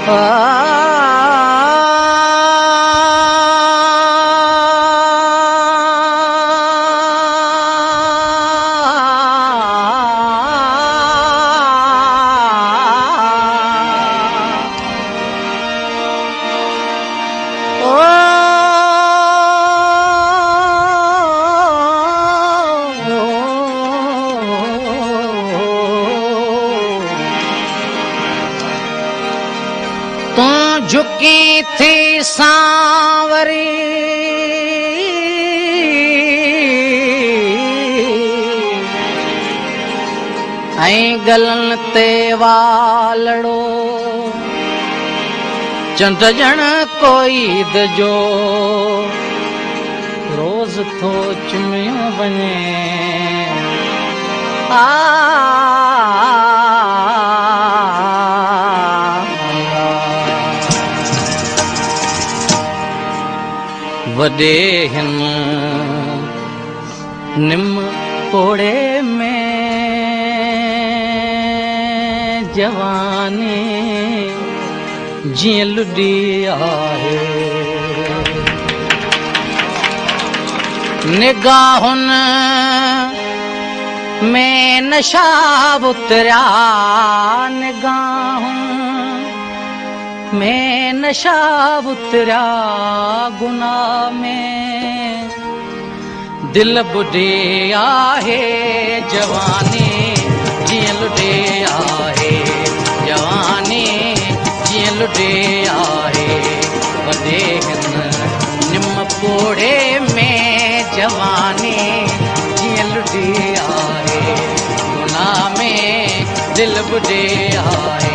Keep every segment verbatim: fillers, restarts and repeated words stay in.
झुकी थी सांवरी ऐं गलन ते वालड़ो चंड ॼण कोई दजो रोज़ थो चुमियो वञे आ वॾे हिन निम पोड़े में जवानी जीअं लुॾी आहे निगाहुनि में नशा उतरिया निगाहुनि में नशा उतरिया गुनाह में दिल बुढ़ी आहे जवानी जीअं लुॾे आहे जवानी जीअं लुॾे आहे वॾे हिन निम पोड़े में जवानी जीअं लुॾी आहे गुनाह में दिल बुढ़ी आहे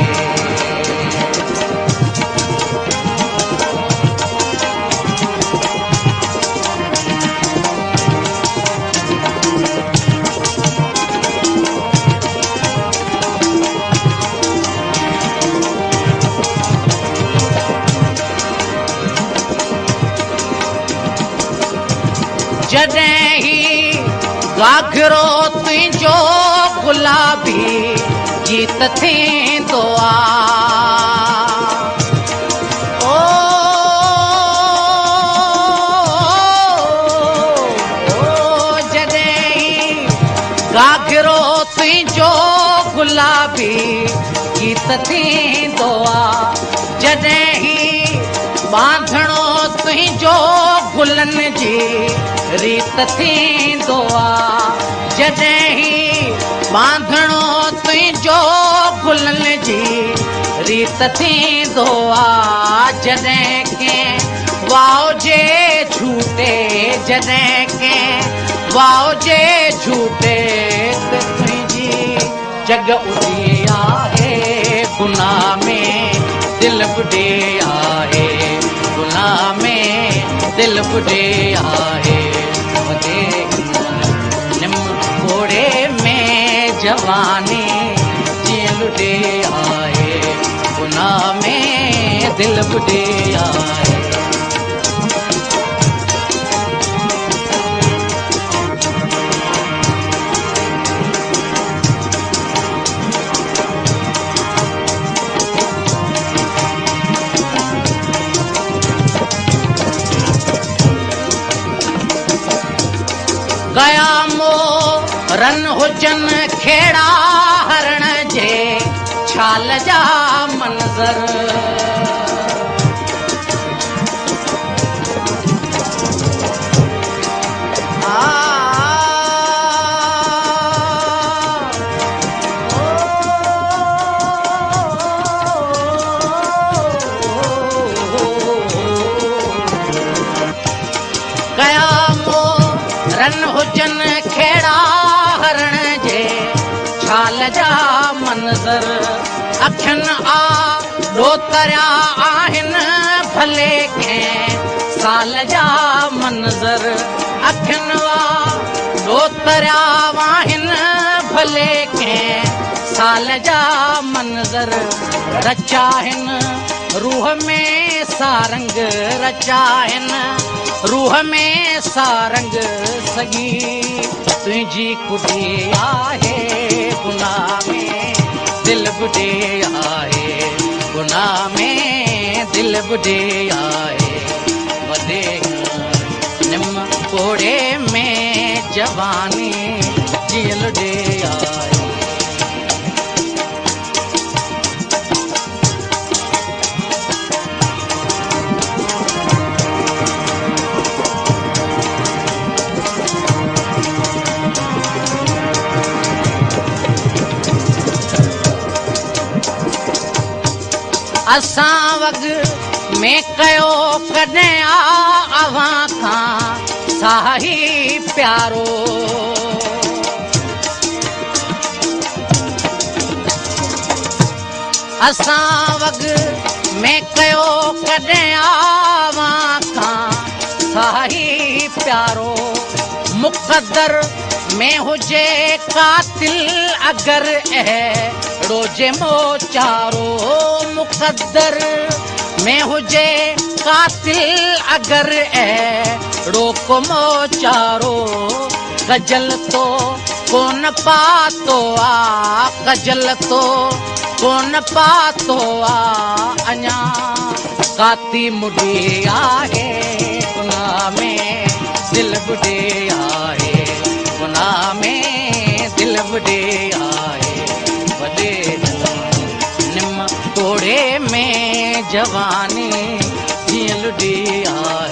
जॾहिं ही घाघरो तुंहिंजो गुलाबी गीत थींदो आहे ओ, ओ जॾहिं ही घाघरो तुंहिंजो गुलाबी गीत थींदो आहे जॾहिं ही बांधणो तुंहिंजो गुलनि जी रीत थींदो आहे जॾहिं ही बांधणो तुंहिंजो गुलनि जी रीत थींदो आहे जॾहिं कंहिं वाव जे झूठे जॾहिं कंहिं वाव जे झूठे त तुंहिंजी जग उॾी आहे गुनाह में दिल बुॾी आहे गुनाह में दिल बुॾी आहे निम पोड़े में जवानी जीअं लुॾे आहे गुनाह में दिल बुॾी आहे गया मोरन हुजन खेड़ा हरण जे छाल जा मंज़र रन हुजन खेड़ा हरण जे छाल जा मंज़र अखियुनि आ ॾोतरिया आहिनि भले कंहिं साल जा मंज़र अखियुनि आ ॾोतरिया आहिनि भले कंहिं साल जा मंज़र रचाहिनि रूह में सारंग रचाहिनि रूह में सारंग सगी तुंहिंजी कुड़ी आहे गुनाह में दिल बुॾी आहे गुनाह में बुढ़े आए वॾे निम कोड़े में जवानी जीअं लुॾे आए। असां वग में कयो कॾहिं अव्हां खां साही प्यारो असां वग में कयो कॾहिं अव्हां खां साही प्यारो मुक़दर में हुजे कातिल अगरि अहिड़ो जे मोचारो मुक़दर में हुजे कातिल अगरि अहिड़ो को मोचारो कजल तो कोन पातो आ कजल तो कोन पातो आ अञा काती मुड़ी आहे गुनाह में दिल बुॾे आहे गुनाह में दिल बुॾे आहे वॾे निम तोड़े में जवानी जीअं लुॾी आहे।